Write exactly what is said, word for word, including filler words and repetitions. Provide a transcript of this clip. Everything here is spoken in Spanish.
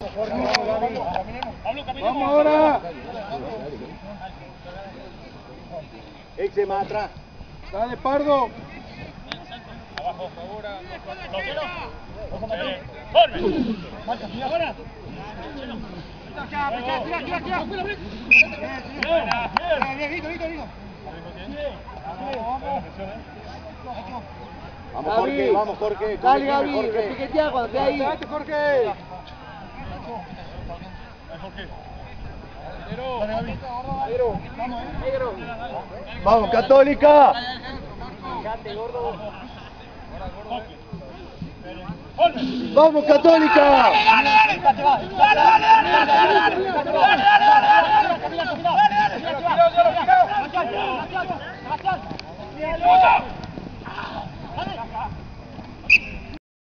Vamos ahora. Exe más atrás. Dale, Pardo. Abajo. Ahora. Vamos Jorge, vamos Jorge. Dale Gaby, repiquetea cuando esté ahí. Date, Jorge. Vamos Católica. Vamos Católica. ¡Dale,